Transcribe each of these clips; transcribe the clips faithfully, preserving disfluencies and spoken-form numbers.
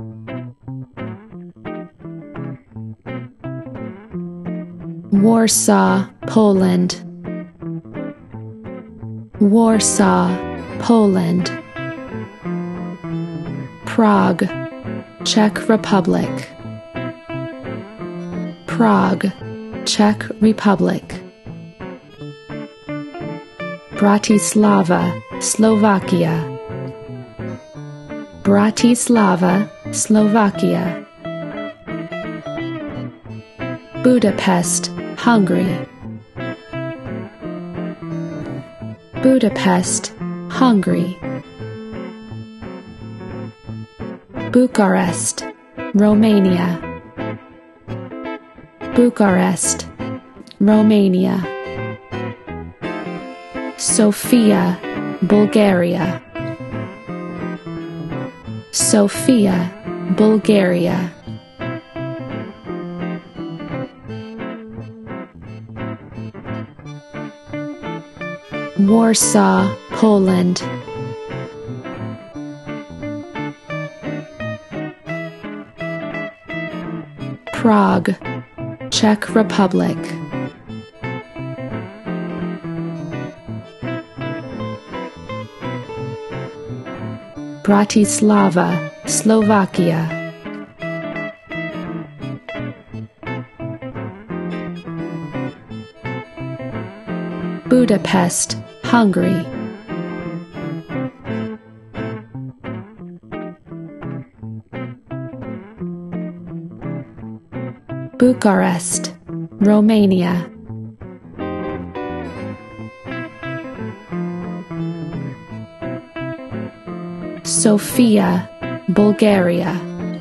Warsaw, Poland. Warsaw, Poland. Prague, Czech Republic. Prague, Czech Republic. Bratislava, Slovakia. Bratislava, Slovakia. Budapest, Hungary. Budapest, Hungary. Bucharest, Romania. Bucharest, Romania. Sofia, Bulgaria. Sofia, Bulgaria. Warsaw, Poland. Prague, Czech Republic. Bratislava, Slovakia. Budapest, Hungary. Bucharest, Romania. Sofia, Bulgaria.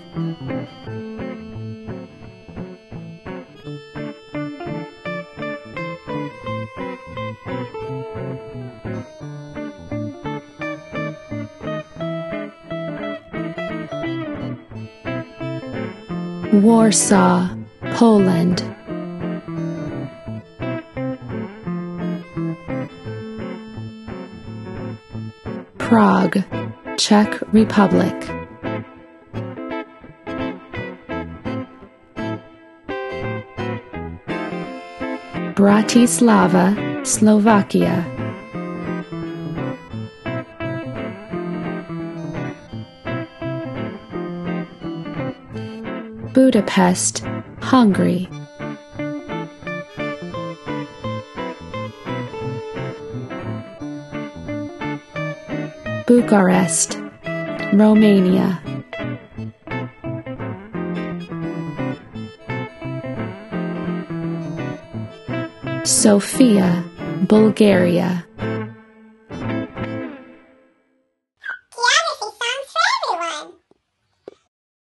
Warsaw, Poland. Prague, Czech Republic. Bratislava, Slovakia. Budapest, Hungary. Bucharest, Romania. Sofia, Bulgaria.